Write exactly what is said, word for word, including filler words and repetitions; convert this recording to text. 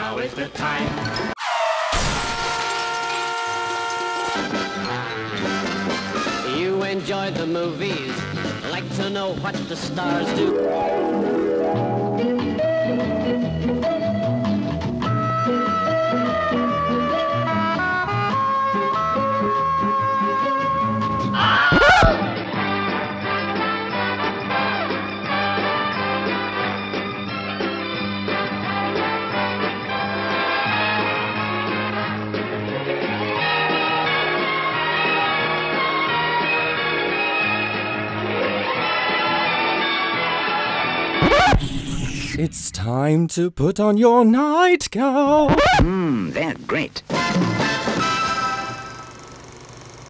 now is the time. You enjoyed the movies, like to know what the stars do. It's time to put on your nightgown. Mmm, they're great.